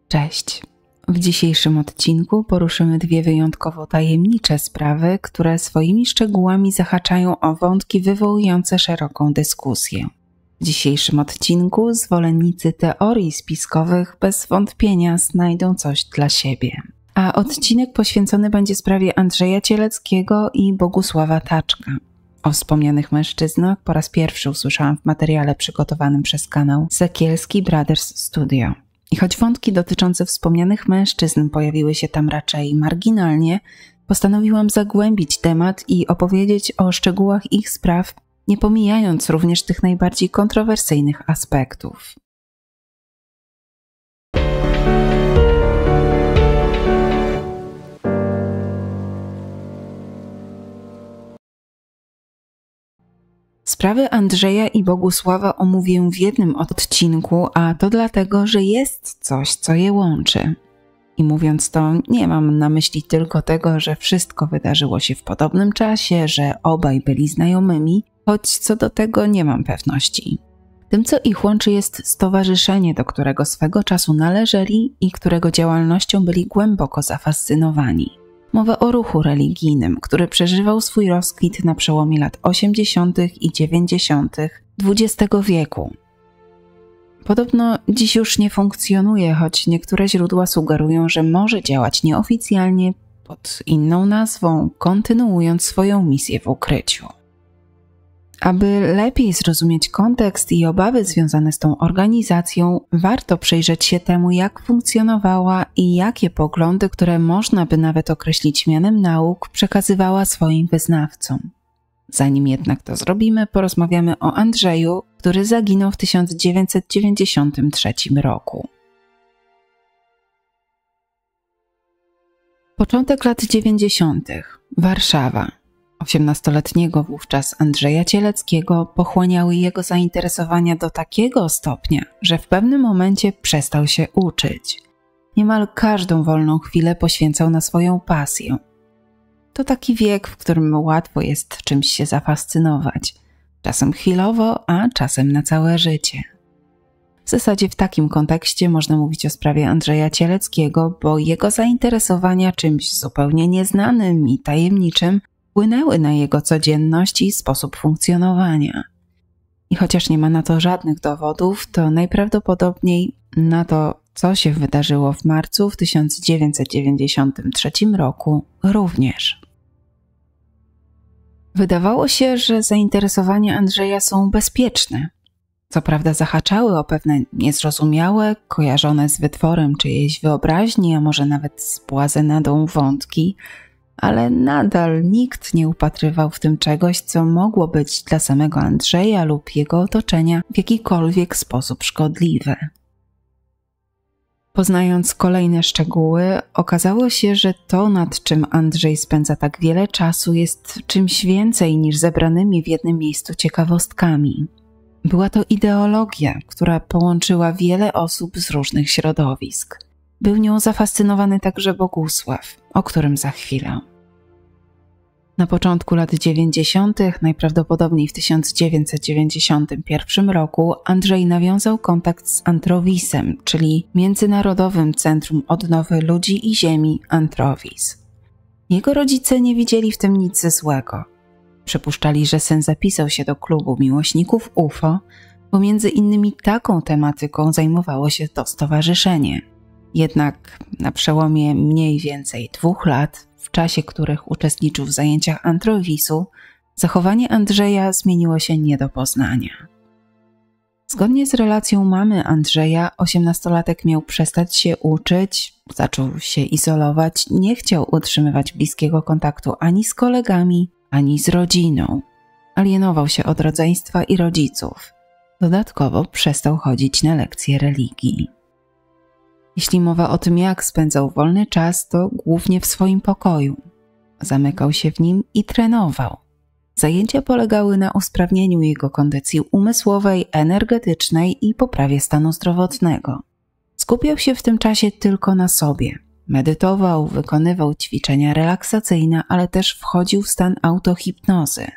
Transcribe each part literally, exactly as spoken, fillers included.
Cześć! W dzisiejszym odcinku poruszymy dwie wyjątkowo tajemnicze sprawy, które swoimi szczegółami zahaczają o wątki wywołujące szeroką dyskusję. W dzisiejszym odcinku zwolennicy teorii spiskowych bez wątpienia znajdą coś dla siebie. A odcinek poświęcony będzie sprawie Andrzeja Cieleckiego i Bogusława Taczka. O wspomnianych mężczyznach po raz pierwszy usłyszałam w materiale przygotowanym przez kanał Sekielski Brothers Studio. I choć wątki dotyczące wspomnianych mężczyzn pojawiły się tam raczej marginalnie, postanowiłam zagłębić temat i opowiedzieć o szczegółach ich spraw, nie pomijając również tych najbardziej kontrowersyjnych aspektów. Sprawy Andrzeja i Bogusława omówię w jednym odcinku, a to dlatego, że jest coś, co je łączy. I mówiąc to, nie mam na myśli tylko tego, że wszystko wydarzyło się w podobnym czasie, że obaj byli znajomymi, choć co do tego nie mam pewności. Tym, co ich łączy, jest stowarzyszenie, do którego swego czasu należeli i którego działalnością byli głęboko zafascynowani. Mowa o ruchu religijnym, który przeżywał swój rozkwit na przełomie lat osiemdziesiątych i dziewięćdziesiątych dwudziestego wieku. Podobno dziś już nie funkcjonuje, choć niektóre źródła sugerują, że może działać nieoficjalnie pod inną nazwą, kontynuując swoją misję w ukryciu. Aby lepiej zrozumieć kontekst i obawy związane z tą organizacją, warto przyjrzeć się temu, jak funkcjonowała i jakie poglądy, które można by nawet określić mianem nauk, przekazywała swoim wyznawcom. Zanim jednak to zrobimy, porozmawiamy o Andrzeju, który zaginął w tysiąc dziewięćset dziewięćdziesiątym trzecim roku. Początek lat dziewięćdziesiątych. Warszawa. osiemnastoletniego wówczas Andrzeja Cieleckiego pochłaniały jego zainteresowania do takiego stopnia, że w pewnym momencie przestał się uczyć. Niemal każdą wolną chwilę poświęcał na swoją pasję. To taki wiek, w którym łatwo jest czymś się zafascynować. Czasem chwilowo, a czasem na całe życie. W zasadzie w takim kontekście można mówić o sprawie Andrzeja Cieleckiego, bo jego zainteresowania czymś zupełnie nieznanym i tajemniczym wpłynęły na jego codzienność i sposób funkcjonowania. I chociaż nie ma na to żadnych dowodów, to najprawdopodobniej na to, co się wydarzyło w marcu w tysiąc dziewięćset dziewięćdziesiątym trzecim roku, również. Wydawało się, że zainteresowania Andrzeja są bezpieczne. Co prawda zahaczały o pewne niezrozumiałe, kojarzone z wytworem czyjejś wyobraźni, a może nawet z błazenadą wątki, ale nadal nikt nie upatrywał w tym czegoś, co mogło być dla samego Andrzeja lub jego otoczenia w jakikolwiek sposób szkodliwe. Poznając kolejne szczegóły, okazało się, że to, nad czym Andrzej spędza tak wiele czasu, jest czymś więcej niż zebranymi w jednym miejscu ciekawostkami. Była to ideologia, która połączyła wiele osób z różnych środowisk. Był nią zafascynowany także Bogusław, o którym za chwilę. Na początku lat dziewięćdziesiątych, najprawdopodobniej w tysiąc dziewięćset dziewięćdziesiątym pierwszym roku, Andrzej nawiązał kontakt z Antrowisem, czyli Międzynarodowym Centrum Odnowy Ludzi i Ziemi Antrowis. Jego rodzice nie widzieli w tym nic złego. Przypuszczali, że syn zapisał się do klubu miłośników U F O, bo między innymi taką tematyką zajmowało się to stowarzyszenie. Jednak na przełomie mniej więcej dwóch lat, w czasie których uczestniczył w zajęciach Antrowisu, zachowanie Andrzeja zmieniło się nie do poznania. Zgodnie z relacją mamy Andrzeja, osiemnastolatek miał przestać się uczyć, zaczął się izolować, nie chciał utrzymywać bliskiego kontaktu ani z kolegami, ani z rodziną. Alienował się od rodzeństwa i rodziców. Dodatkowo przestał chodzić na lekcje religii. Jeśli mowa o tym, jak spędzał wolny czas, to głównie w swoim pokoju. Zamykał się w nim i trenował. Zajęcia polegały na usprawnieniu jego kondycji umysłowej, energetycznej i poprawie stanu zdrowotnego. Skupiał się w tym czasie tylko na sobie. Medytował, wykonywał ćwiczenia relaksacyjne, ale też wchodził w stan autohipnozy.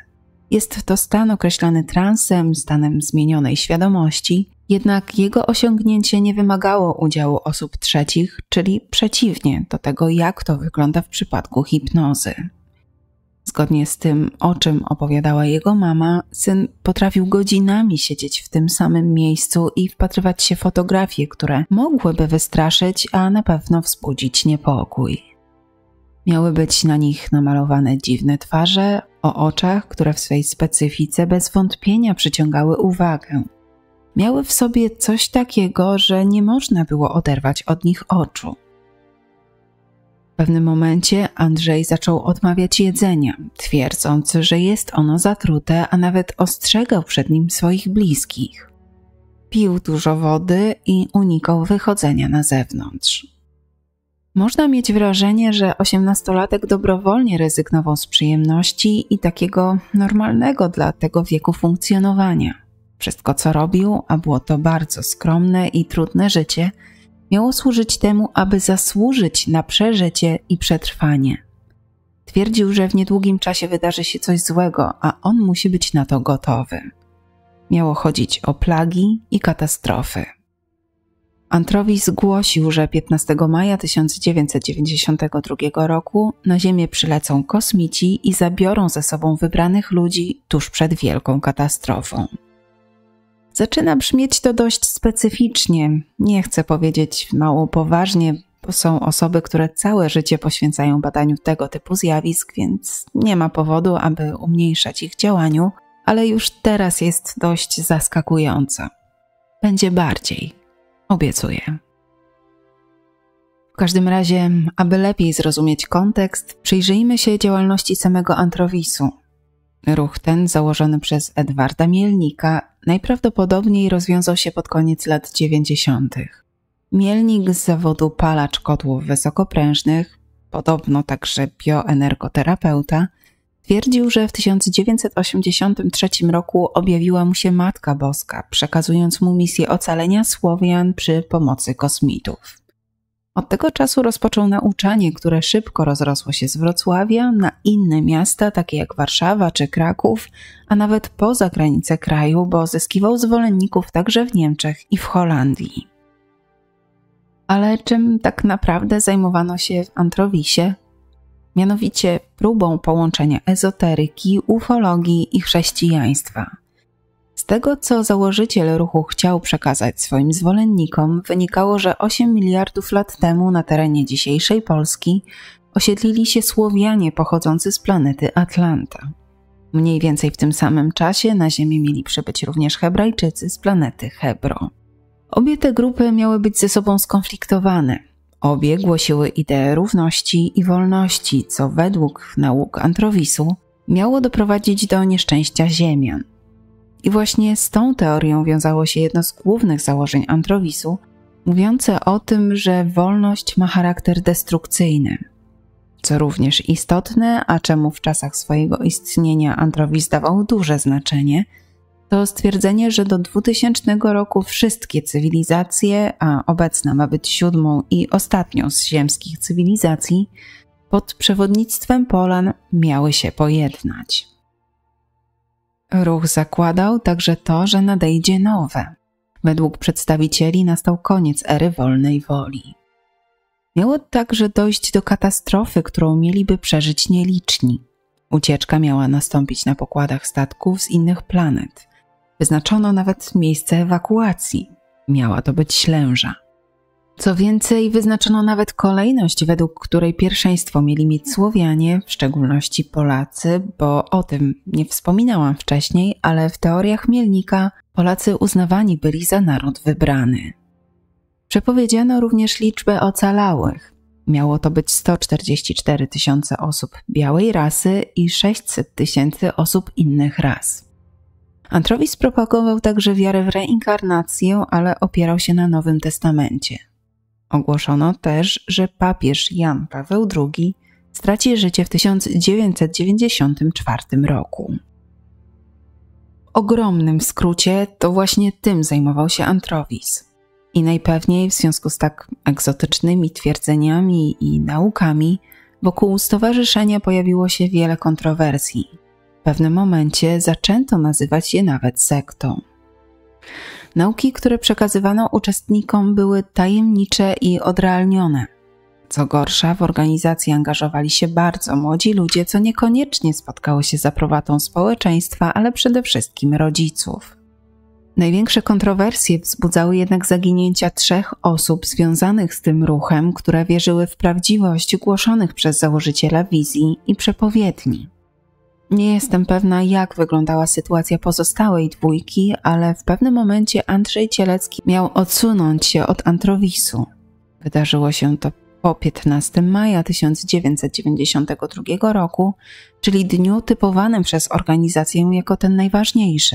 Jest to stan określany transem, stanem zmienionej świadomości, jednak jego osiągnięcie nie wymagało udziału osób trzecich, czyli przeciwnie do tego, jak to wygląda w przypadku hipnozy. Zgodnie z tym, o czym opowiadała jego mama, syn potrafił godzinami siedzieć w tym samym miejscu i wpatrywać się w fotografie, które mogłyby wystraszyć, a na pewno wzbudzić niepokój. Miały być na nich namalowane dziwne twarze, o oczach, które w swej specyfice bez wątpienia przyciągały uwagę. Miały w sobie coś takiego, że nie można było oderwać od nich oczu. W pewnym momencie Andrzej zaczął odmawiać jedzenia, twierdząc, że jest ono zatrute, a nawet ostrzegał przed nim swoich bliskich. Pił dużo wody i unikał wychodzenia na zewnątrz. Można mieć wrażenie, że osiemnastolatek dobrowolnie rezygnował z przyjemności i takiego normalnego dla tego wieku funkcjonowania. Wszystko, co robił, a było to bardzo skromne i trudne życie, miało służyć temu, aby zasłużyć na przeżycie i przetrwanie. Twierdził, że w niedługim czasie wydarzy się coś złego, a on musi być na to gotowy. Miało chodzić o plagi i katastrofy. Antrowis zgłosił, że piętnastego maja tysiąc dziewięćset dziewięćdziesiątego drugiego roku na Ziemię przylecą kosmici i zabiorą ze sobą wybranych ludzi tuż przed wielką katastrofą. Zaczyna brzmieć to dość specyficznie, nie chcę powiedzieć mało poważnie, bo są osoby, które całe życie poświęcają badaniu tego typu zjawisk, więc nie ma powodu, aby umniejszać ich działaniu, ale już teraz jest dość zaskakująco. Będzie bardziej, obiecuję. W każdym razie, aby lepiej zrozumieć kontekst, przyjrzyjmy się działalności samego Antrowisu. Ruch ten, założony przez Edwarda Mielnika, najprawdopodobniej rozwiązał się pod koniec lat dziewięćdziesiątych. Mielnik z zawodu palacz kotłów wysokoprężnych, podobno także bioenergoterapeuta, twierdził, że w tysiąc dziewięćset osiemdziesiątym trzecim roku objawiła mu się Matka Boska, przekazując mu misję ocalenia Słowian przy pomocy kosmitów. Od tego czasu rozpoczął nauczanie, które szybko rozrosło się z Wrocławia na inne miasta, takie jak Warszawa czy Kraków, a nawet poza granice kraju, bo zyskiwał zwolenników także w Niemczech i w Holandii. Ale czym tak naprawdę zajmowano się w Antrowisie? Mianowicie próbą połączenia ezoteryki, ufologii i chrześcijaństwa. Z tego, co założyciel ruchu chciał przekazać swoim zwolennikom, wynikało, że osiem miliardów lat temu na terenie dzisiejszej Polski osiedlili się Słowianie pochodzący z planety Atlanta. Mniej więcej w tym samym czasie na Ziemię mieli przybyć również Hebrajczycy z planety Hebro. Obie te grupy miały być ze sobą skonfliktowane. Obie głosiły ideę równości i wolności, co według nauk Antrowisu miało doprowadzić do nieszczęścia Ziemian. I właśnie z tą teorią wiązało się jedno z głównych założeń Antrowisu, mówiące o tym, że wolność ma charakter destrukcyjny. Co również istotne, a czemu w czasach swojego istnienia Antrowis dawał duże znaczenie, to stwierdzenie, że do dwutysięcznego roku wszystkie cywilizacje, a obecna ma być siódmą i ostatnią z ziemskich cywilizacji, pod przewodnictwem Polan miały się pojednać. Ruch zakładał także to, że nadejdzie nowe. Według przedstawicieli nastał koniec ery wolnej woli. Miało także dojść do katastrofy, którą mieliby przeżyć nieliczni. Ucieczka miała nastąpić na pokładach statków z innych planet. Wyznaczono nawet miejsce ewakuacji. Miała to być Ślęża. Co więcej, wyznaczono nawet kolejność, według której pierwszeństwo mieli mieć Słowianie, w szczególności Polacy, bo o tym nie wspominałam wcześniej, ale w teoriach Mielnika Polacy uznawani byli za naród wybrany. Przepowiedziano również liczbę ocalałych. Miało to być sto czterdzieści cztery tysiące osób białej rasy i sześćset tysięcy osób innych ras. Antrowis propagował także wiarę w reinkarnację, ale opierał się na Nowym Testamencie. Ogłoszono też, że papież Jan Paweł drugi straci życie w tysiąc dziewięćset dziewięćdziesiątym czwartym roku. W ogromnym skrócie to właśnie tym zajmował się Antrowis. I najpewniej w związku z tak egzotycznymi twierdzeniami i naukami wokół stowarzyszenia pojawiło się wiele kontrowersji. W pewnym momencie zaczęto nazywać je nawet sektą. Nauki, które przekazywano uczestnikom, były tajemnicze i odrealnione. Co gorsza, w organizacji angażowali się bardzo młodzi ludzie, co niekoniecznie spotkało się z aprobatą społeczeństwa, ale przede wszystkim rodziców. Największe kontrowersje wzbudzały jednak zaginięcia trzech osób związanych z tym ruchem, które wierzyły w prawdziwość głoszonych przez założyciela wizji i przepowiedni. Nie jestem pewna, jak wyglądała sytuacja pozostałej dwójki, ale w pewnym momencie Andrzej Cielecki miał odsunąć się od Antrowisu. Wydarzyło się to po piętnastego maja tysiąc dziewięćset dziewięćdziesiątego drugiego roku, czyli dniu typowanym przez organizację jako ten najważniejszy.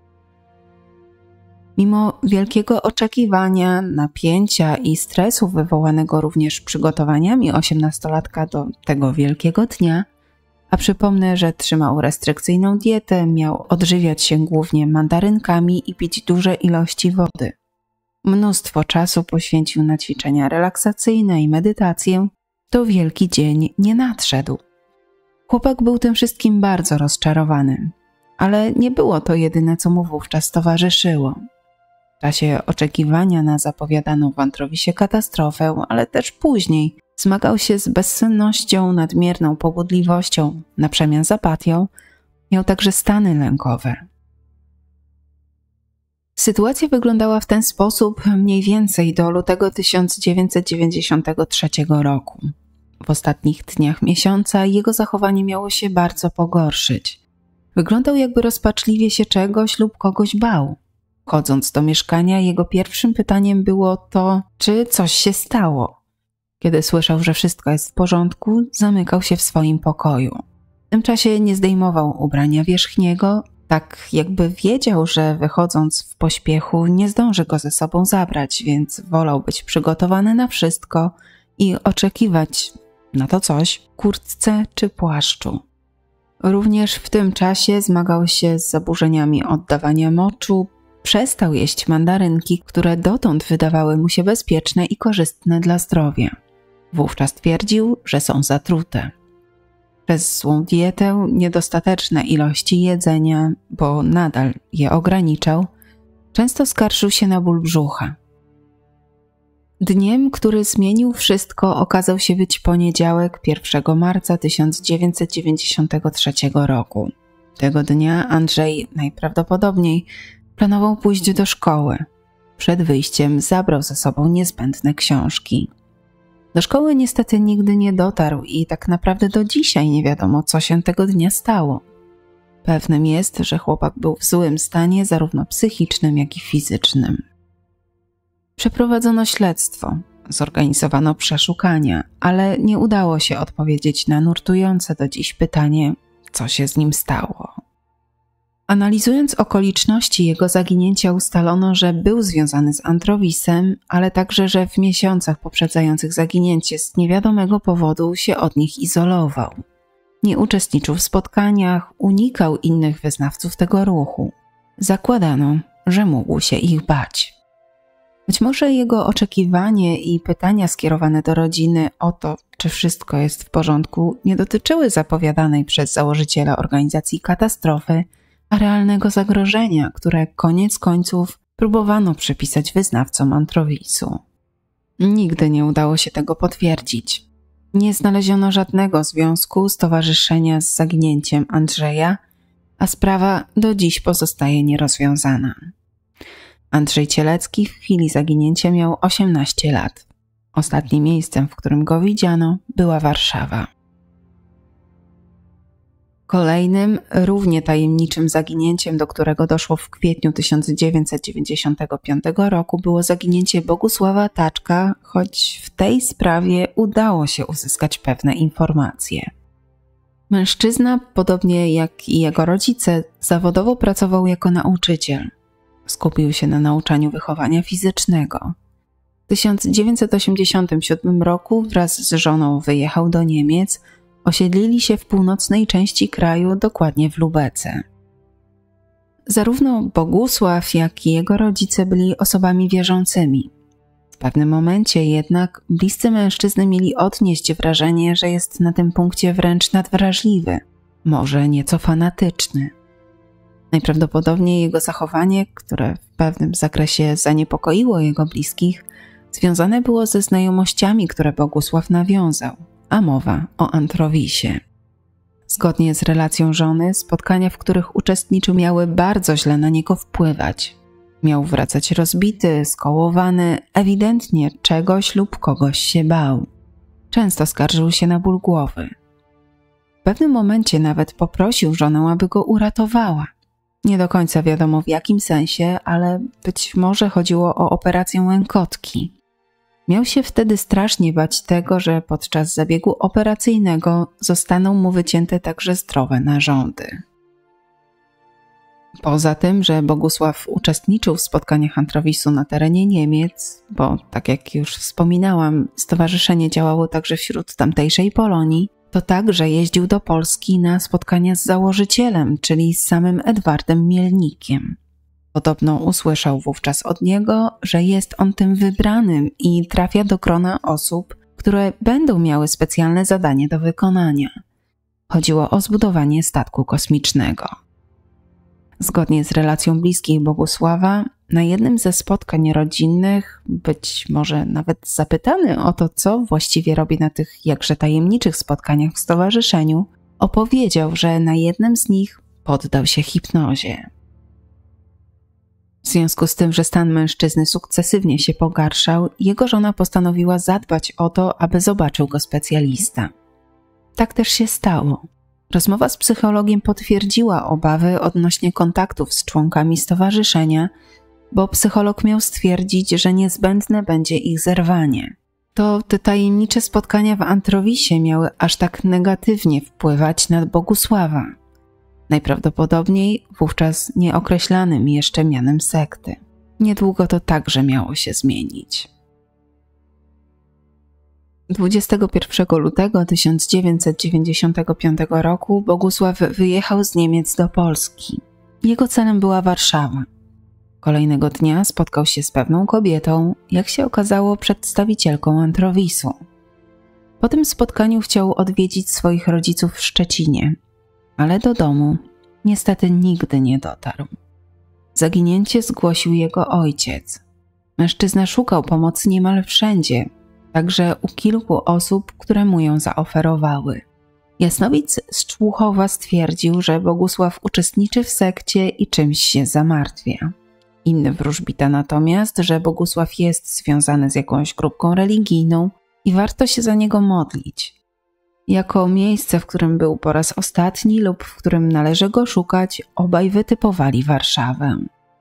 Mimo wielkiego oczekiwania, napięcia i stresu wywołanego również przygotowaniami osiemnastolatka do tego wielkiego dnia, a przypomnę, że trzymał restrykcyjną dietę, miał odżywiać się głównie mandarynkami i pić duże ilości wody. Mnóstwo czasu poświęcił na ćwiczenia relaksacyjne i medytację, to wielki dzień nie nadszedł. Chłopak był tym wszystkim bardzo rozczarowany, ale nie było to jedyne, co mu wówczas towarzyszyło. W czasie oczekiwania na zapowiadaną w Antrowisie katastrofę, ale też później, zmagał się z bezsennością, nadmierną pobudliwością, na przemian z apatią, miał także stany lękowe. Sytuacja wyglądała w ten sposób mniej więcej do lutego tysiąc dziewięćset dziewięćdziesiątego trzeciego roku. W ostatnich dniach miesiąca jego zachowanie miało się bardzo pogorszyć. Wyglądał, jakby rozpaczliwie się czegoś lub kogoś bał. Wchodząc do mieszkania, jego pierwszym pytaniem było to, czy coś się stało. Kiedy słyszał, że wszystko jest w porządku, zamykał się w swoim pokoju. W tym czasie nie zdejmował ubrania wierzchniego, tak jakby wiedział, że wychodząc w pośpiechu nie zdąży go ze sobą zabrać, więc wolał być przygotowany na wszystko i oczekiwać na to coś w kurtce czy płaszczu. Również w tym czasie zmagał się z zaburzeniami oddawania moczu, przestał jeść mandarynki, które dotąd wydawały mu się bezpieczne i korzystne dla zdrowia. Wówczas twierdził, że są zatrute. Przez złą dietę, niedostateczne ilości jedzenia, bo nadal je ograniczał, często skarżył się na ból brzucha. Dniem, który zmienił wszystko, okazał się być poniedziałek pierwszego marca tysiąc dziewięćset dziewięćdziesiątego trzeciego roku. Tego dnia Andrzej najprawdopodobniej planował pójść do szkoły. Przed wyjściem zabrał ze sobą niezbędne książki. Do szkoły niestety nigdy nie dotarł i tak naprawdę do dzisiaj nie wiadomo, co się tego dnia stało. Pewnym jest, że chłopak był w złym stanie zarówno psychicznym, jak i fizycznym. Przeprowadzono śledztwo, zorganizowano przeszukania, ale nie udało się odpowiedzieć na nurtujące do dziś pytanie, co się z nim stało. Analizując okoliczności jego zaginięcia, ustalono, że był związany z Antrowisem, ale także, że w miesiącach poprzedzających zaginięcie z niewiadomego powodu się od nich izolował. Nie uczestniczył w spotkaniach, unikał innych wyznawców tego ruchu. Zakładano, że mógł się ich bać. Być może jego oczekiwanie i pytania skierowane do rodziny o to, czy wszystko jest w porządku, nie dotyczyły zapowiadanej przez założyciela organizacji katastrofy, a realnego zagrożenia, które koniec końców próbowano przypisać wyznawcom Antrowisu. Nigdy nie udało się tego potwierdzić. Nie znaleziono żadnego związku stowarzyszenia z zaginięciem Andrzeja, a sprawa do dziś pozostaje nierozwiązana. Andrzej Cielecki w chwili zaginięcia miał osiemnaście lat. Ostatnim miejscem, w którym go widziano, była Warszawa. Kolejnym, równie tajemniczym zaginięciem, do którego doszło w kwietniu tysiąc dziewięćset dziewięćdziesiątego piątego roku, było zaginięcie Bogusława Taczka, choć w tej sprawie udało się uzyskać pewne informacje. Mężczyzna, podobnie jak i jego rodzice, zawodowo pracował jako nauczyciel. Skupił się na nauczaniu wychowania fizycznego. W tysiąc dziewięćset osiemdziesiątym siódmym roku wraz z żoną wyjechał do Niemiec. Osiedlili się w północnej części kraju, dokładnie w Lubece. Zarówno Bogusław, jak i jego rodzice byli osobami wierzącymi. W pewnym momencie jednak bliscy mężczyzny mieli odnieść wrażenie, że jest na tym punkcie wręcz nadwrażliwy. może nieco fanatyczny. Najprawdopodobniej jego zachowanie, które w pewnym zakresie zaniepokoiło jego bliskich, związane było ze znajomościami, które Bogusław nawiązał, a mowa o Antrowisie. Zgodnie z relacją żony, spotkania, w których uczestniczył, miały bardzo źle na niego wpływać. Miał wracać rozbity, skołowany, ewidentnie czegoś lub kogoś się bał. Często skarżył się na ból głowy. W pewnym momencie nawet poprosił żonę, aby go uratowała. Nie do końca wiadomo w jakim sensie, ale być może chodziło o operację łękotki. Miał się wtedy strasznie bać tego, że podczas zabiegu operacyjnego zostaną mu wycięte także zdrowe narządy. Poza tym, że Bogusław uczestniczył w spotkaniach Antrowisu na terenie Niemiec, bo tak jak już wspominałam, stowarzyszenie działało także wśród tamtejszej Polonii, to także jeździł do Polski na spotkania z założycielem, czyli z samym Edwardem Mielnikiem. Podobno usłyszał wówczas od niego, że jest on tym wybranym i trafia do grona osób, które będą miały specjalne zadanie do wykonania. Chodziło o zbudowanie statku kosmicznego. Zgodnie z relacją bliskich Bogusława, na jednym ze spotkań rodzinnych, być może nawet zapytany o to, co właściwie robi na tych jakże tajemniczych spotkaniach w stowarzyszeniu, opowiedział, że na jednym z nich poddał się hipnozie. W związku z tym, że stan mężczyzny sukcesywnie się pogarszał, jego żona postanowiła zadbać o to, aby zobaczył go specjalista. Tak też się stało. Rozmowa z psychologiem potwierdziła obawy odnośnie kontaktów z członkami stowarzyszenia, bo psycholog miał stwierdzić, że niezbędne będzie ich zerwanie. To te tajemnicze spotkania w Antrowisie miały aż tak negatywnie wpływać na Bogusława, najprawdopodobniej wówczas nieokreślanym jeszcze mianem sekty. Niedługo to także miało się zmienić. dwudziestego pierwszego lutego tysiąc dziewięćset dziewięćdziesiątego piątego roku Bogusław wyjechał z Niemiec do Polski. Jego celem była Warszawa. Kolejnego dnia spotkał się z pewną kobietą, jak się okazało przedstawicielką Antrowisu. Po tym spotkaniu chciał odwiedzić swoich rodziców w Szczecinie, ale do domu niestety nigdy nie dotarł. Zaginięcie zgłosił jego ojciec. Mężczyzna szukał pomocy niemal wszędzie, także u kilku osób, które mu ją zaoferowały. Jasnowic z Człuchowa stwierdził, że Bogusław uczestniczy w sekcie i czymś się zamartwia. Inny wróżbita natomiast, że Bogusław jest związany z jakąś grupką religijną i warto się za niego modlić. Jako miejsce, w którym był po raz ostatni lub w którym należy go szukać, obaj wytypowali Warszawę.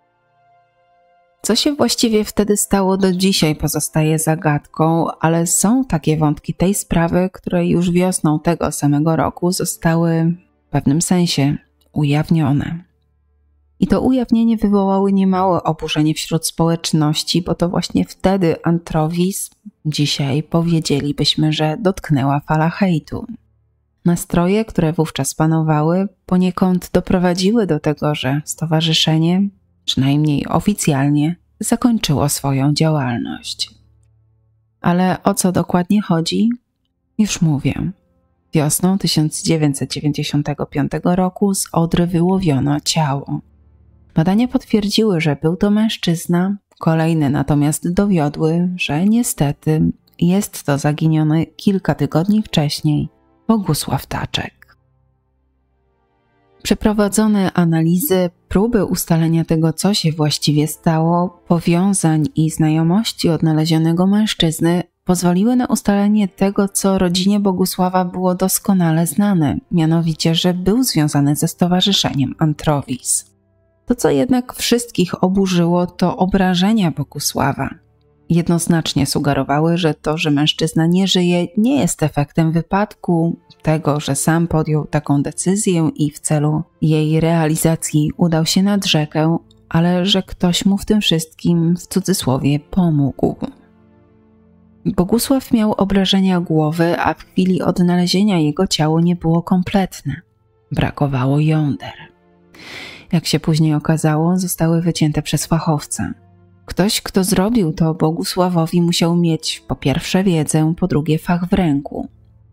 Co się właściwie wtedy stało, do dzisiaj pozostaje zagadką, ale są takie wątki tej sprawy, które już wiosną tego samego roku zostały w pewnym sensie ujawnione. I to ujawnienie wywołało niemałe oburzenie wśród społeczności, bo to właśnie wtedy Antrowis, dzisiaj powiedzielibyśmy, że dotknęła fala hejtu. Nastroje, które wówczas panowały, poniekąd doprowadziły do tego, że stowarzyszenie, przynajmniej oficjalnie, zakończyło swoją działalność. Ale o co dokładnie chodzi? Już mówię. Wiosną tysiąc dziewięćset dziewięćdziesiątego piątego roku z Odry wyłowiono ciało. Badania potwierdziły, że był to mężczyzna, kolejne natomiast dowiodły, że niestety jest to zaginiony kilka tygodni wcześniej Bogusław Taczek. Przeprowadzone analizy, próby ustalenia tego, co się właściwie stało, powiązań i znajomości odnalezionego mężczyzny pozwoliły na ustalenie tego, co rodzinie Bogusława było doskonale znane, mianowicie, że był związany ze stowarzyszeniem Antrowis. To, co jednak wszystkich oburzyło, to obrażenia Bogusława. Jednoznacznie sugerowały, że to, że mężczyzna nie żyje, nie jest efektem wypadku, tego, że sam podjął taką decyzję i w celu jej realizacji udał się nad rzekę, ale że ktoś mu w tym wszystkim w cudzysłowie pomógł. Bogusław miał obrażenia głowy, a w chwili odnalezienia jego ciało nie było kompletne. Brakowało jąder. Jak się później okazało, zostały wycięte przez fachowca. Ktoś, kto zrobił to Bogusławowi, musiał mieć po pierwsze wiedzę, po drugie fach w ręku.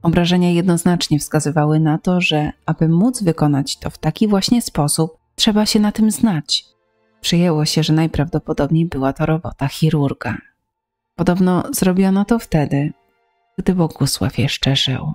Obrażenia jednoznacznie wskazywały na to, że aby móc wykonać to w taki właśnie sposób, trzeba się na tym znać. Przyjęło się, że najprawdopodobniej była to robota chirurga. Podobno zrobiono to wtedy, gdy Bogusław jeszcze żył.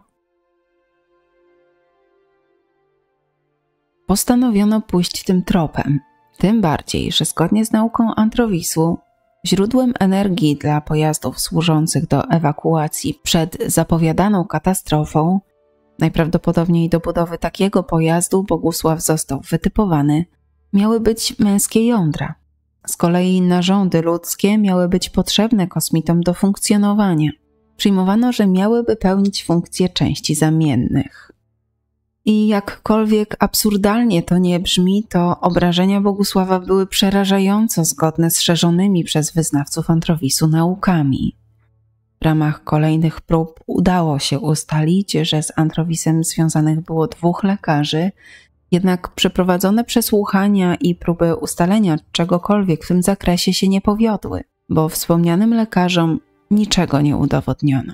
Postanowiono pójść tym tropem, tym bardziej, że zgodnie z nauką Antrowisu źródłem energii dla pojazdów służących do ewakuacji przed zapowiadaną katastrofą, najprawdopodobniej do budowy takiego pojazdu Bogusław został wytypowany, miały być męskie jądra. Z kolei narządy ludzkie miały być potrzebne kosmitom do funkcjonowania. Przyjmowano, że miałyby pełnić funkcje części zamiennych. I jakkolwiek absurdalnie to nie brzmi, to obrażenia Bogusława były przerażająco zgodne z szerzonymi przez wyznawców Antrowisu naukami. W ramach kolejnych prób udało się ustalić, że z Antrowisem związanych było dwóch lekarzy, jednak przeprowadzone przesłuchania i próby ustalenia czegokolwiek w tym zakresie się nie powiodły, bo wspomnianym lekarzom niczego nie udowodniono.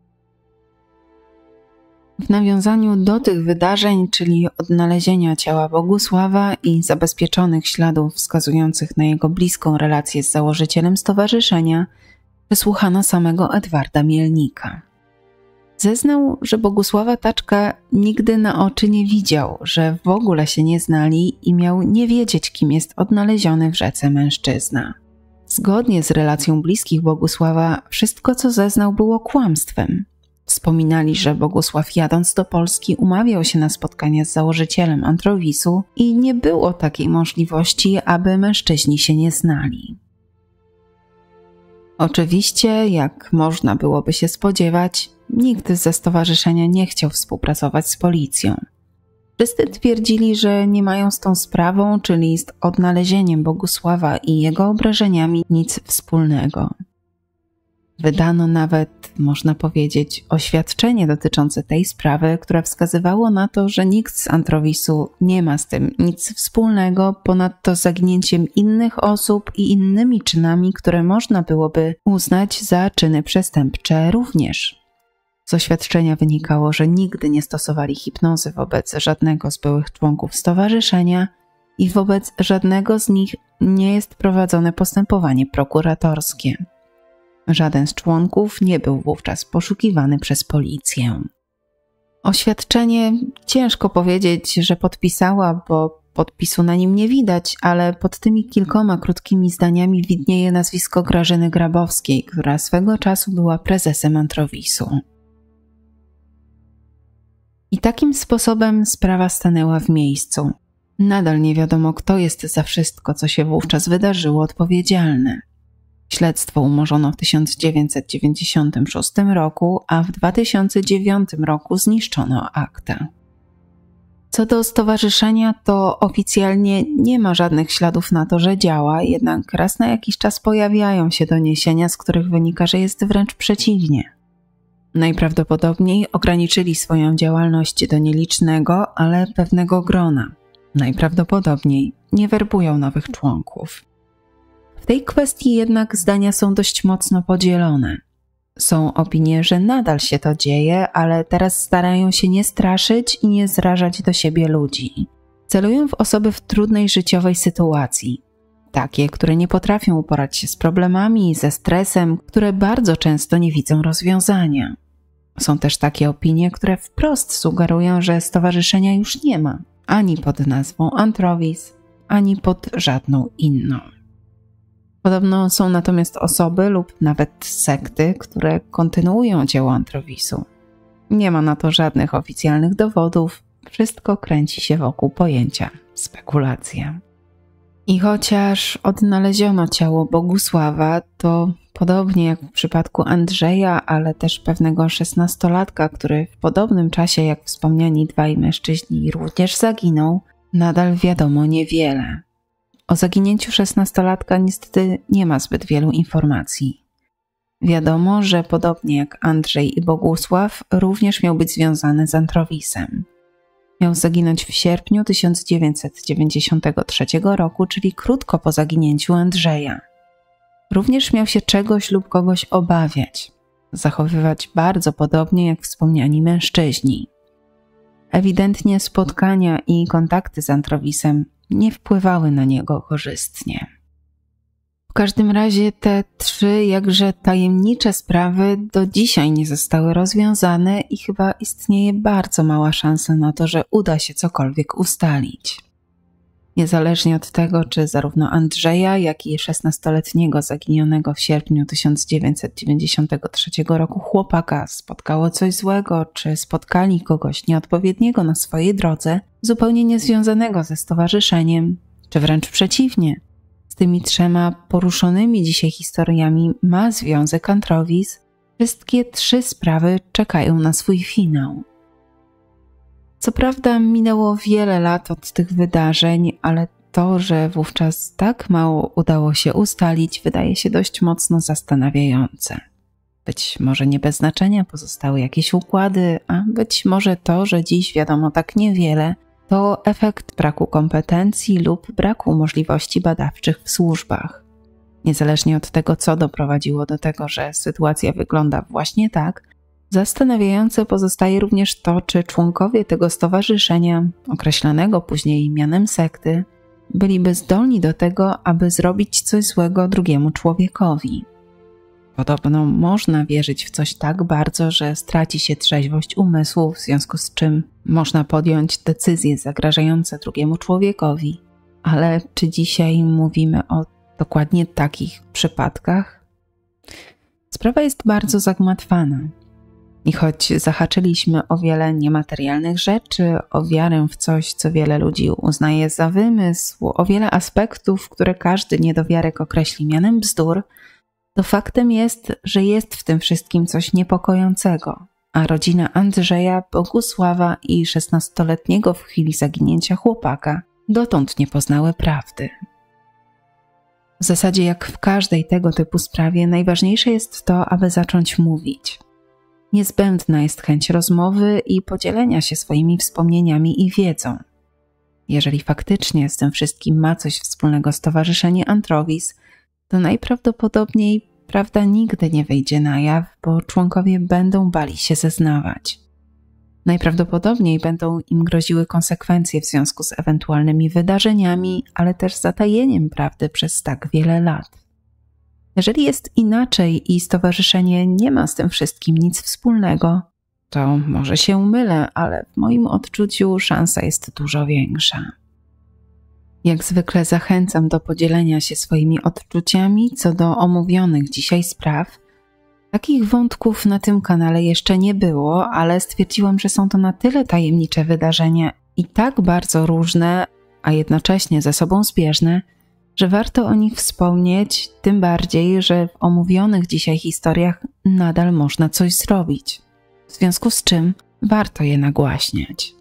W nawiązaniu do tych wydarzeń, czyli odnalezienia ciała Bogusława i zabezpieczonych śladów wskazujących na jego bliską relację z założycielem stowarzyszenia, wysłuchano samego Edwarda Mielnika. Zeznał, że Bogusława Taczka nigdy na oczy nie widział, że w ogóle się nie znali i miał nie wiedzieć, kim jest odnaleziony w rzece mężczyzna. Zgodnie z relacją bliskich Bogusława, wszystko co zeznał było kłamstwem. Wspominali, że Bogusław jadąc do Polski umawiał się na spotkanie z założycielem Antrowisu i nie było takiej możliwości, aby mężczyźni się nie znali. Oczywiście, jak można byłoby się spodziewać, nikt ze stowarzyszenia nie chciał współpracować z policją. Wszyscy twierdzili, że nie mają z tą sprawą, czyli z odnalezieniem Bogusława i jego obrażeniami, nic wspólnego. Wydano nawet, można powiedzieć, oświadczenie dotyczące tej sprawy, które wskazywało na to, że nikt z Antrowisu nie ma z tym nic wspólnego, ponadto zaginięciem innych osób i innymi czynami, które można byłoby uznać za czyny przestępcze również. Z oświadczenia wynikało, że nigdy nie stosowali hipnozy wobec żadnego z byłych członków stowarzyszenia i wobec żadnego z nich nie jest prowadzone postępowanie prokuratorskie. Żaden z członków nie był wówczas poszukiwany przez policję. Oświadczenie ciężko powiedzieć, że podpisała, bo podpisu na nim nie widać, ale pod tymi kilkoma krótkimi zdaniami widnieje nazwisko Grażyny Grabowskiej, która swego czasu była prezesem Antrowisu. I takim sposobem sprawa stanęła w miejscu. Nadal nie wiadomo, kto jest za wszystko, co się wówczas wydarzyło, odpowiedzialny. Śledztwo umorzono w tysiąc dziewięćset dziewięćdziesiątym szóstym roku, a w dwa tysiące dziewiątym roku zniszczono aktę. Co do stowarzyszenia, to oficjalnie nie ma żadnych śladów na to, że działa, jednak raz na jakiś czas pojawiają się doniesienia, z których wynika, że jest wręcz przeciwnie. Najprawdopodobniej ograniczyli swoją działalność do nielicznego, ale pewnego grona. Najprawdopodobniej nie werbują nowych członków. W tej kwestii jednak zdania są dość mocno podzielone. Są opinie, że nadal się to dzieje, ale teraz starają się nie straszyć i nie zrażać do siebie ludzi. Celują w osoby w trudnej życiowej sytuacji. Takie, które nie potrafią uporać się z problemami, ze stresem, które bardzo często nie widzą rozwiązania. Są też takie opinie, które wprost sugerują, że stowarzyszenia już nie ma, ani pod nazwą Antrowis, ani pod żadną inną. Podobno są natomiast osoby lub nawet sekty, które kontynuują dzieło Antrowisu. Nie ma na to żadnych oficjalnych dowodów, wszystko kręci się wokół pojęcia spekulacja. I chociaż odnaleziono ciało Bogusława, to podobnie jak w przypadku Andrzeja, ale też pewnego szesnastolatka, który w podobnym czasie jak wspomniani dwaj mężczyźni również zaginął, nadal wiadomo niewiele. O zaginięciu szesnastolatka niestety nie ma zbyt wielu informacji. Wiadomo, że podobnie jak Andrzej i Bogusław, również miał być związany z Antrowisem. Miał zaginąć w sierpniu tysiąc dziewięćset dziewięćdziesiątego trzeciego roku, czyli krótko po zaginięciu Andrzeja. Również miał się czegoś lub kogoś obawiać. zachowywać bardzo podobnie jak wspomniani mężczyźni. Ewidentnie spotkania i kontakty z Antrowisem nie wpływały na niego korzystnie. W każdym razie te trzy jakże tajemnicze sprawy do dzisiaj nie zostały rozwiązane i chyba istnieje bardzo mała szansa na to, że uda się cokolwiek ustalić. Niezależnie od tego, czy zarówno Andrzeja, jak i szesnastoletniego zaginionego w sierpniu tysiąc dziewięćset dziewięćdziesiątego trzeciego roku chłopaka spotkało coś złego, czy spotkali kogoś nieodpowiedniego na swojej drodze, zupełnie niezwiązanego ze stowarzyszeniem, czy wręcz przeciwnie. Z tymi trzema poruszonymi dzisiaj historiami ma związek Antrowis. Wszystkie trzy sprawy czekają na swój finał. Co prawda minęło wiele lat od tych wydarzeń, ale to, że wówczas tak mało udało się ustalić, wydaje się dość mocno zastanawiające. Być może nie bez znaczenia pozostały jakieś układy, a być może to, że dziś wiadomo tak niewiele, to efekt braku kompetencji lub braku możliwości badawczych w służbach. Niezależnie od tego, co doprowadziło do tego, że sytuacja wygląda właśnie tak, zastanawiające pozostaje również to, czy członkowie tego stowarzyszenia, określanego później mianem sekty, byliby zdolni do tego, aby zrobić coś złego drugiemu człowiekowi. Podobno można wierzyć w coś tak bardzo, że straci się trzeźwość umysłu, w związku z czym można podjąć decyzje zagrażające drugiemu człowiekowi. Ale czy dzisiaj mówimy o dokładnie takich przypadkach? Sprawa jest bardzo zagmatwana. I choć zahaczyliśmy o wiele niematerialnych rzeczy, o wiarę w coś, co wiele ludzi uznaje za wymysł, o wiele aspektów, które każdy niedowiarek określi mianem bzdur, to faktem jest, że jest w tym wszystkim coś niepokojącego, a rodzina Andrzeja, Bogusława i szesnastoletniego w chwili zaginięcia chłopaka dotąd nie poznały prawdy. W zasadzie jak w każdej tego typu sprawie najważniejsze jest to, aby zacząć mówić. Niezbędna jest chęć rozmowy i podzielenia się swoimi wspomnieniami i wiedzą. Jeżeli faktycznie z tym wszystkim ma coś wspólnego stowarzyszenie Antrowis, to najprawdopodobniej prawda nigdy nie wyjdzie na jaw, bo członkowie będą bali się zeznawać. Najprawdopodobniej będą im groziły konsekwencje w związku z ewentualnymi wydarzeniami, ale też zatajeniem prawdy przez tak wiele lat. Jeżeli jest inaczej i stowarzyszenie nie ma z tym wszystkim nic wspólnego, to może się mylę, ale w moim odczuciu szansa jest dużo większa. Jak zwykle zachęcam do podzielenia się swoimi odczuciami co do omówionych dzisiaj spraw. Takich wątków na tym kanale jeszcze nie było, ale stwierdziłam, że są to na tyle tajemnicze wydarzenia i tak bardzo różne, a jednocześnie ze sobą zbieżne, że warto o nich wspomnieć, tym bardziej, że w omówionych dzisiaj historiach nadal można coś zrobić, w związku z czym warto je nagłaśniać.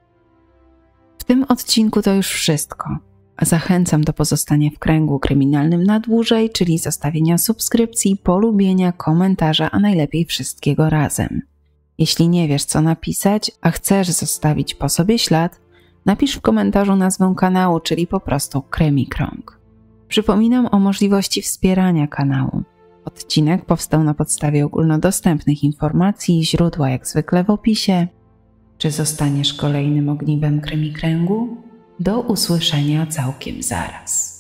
W tym odcinku to już wszystko. Zachęcam do pozostania w kręgu kryminalnym na dłużej, czyli zostawienia subskrypcji, polubienia, komentarza, a najlepiej wszystkiego razem. Jeśli nie wiesz, co napisać, a chcesz zostawić po sobie ślad, napisz w komentarzu nazwę kanału, czyli po prostu Krymikrąg. Przypominam o możliwości wspierania kanału. Odcinek powstał na podstawie ogólnodostępnych informacji, źródła jak zwykle w opisie. Czy zostaniesz kolejnym ogniwem Krymikręgu? Do usłyszenia całkiem zaraz.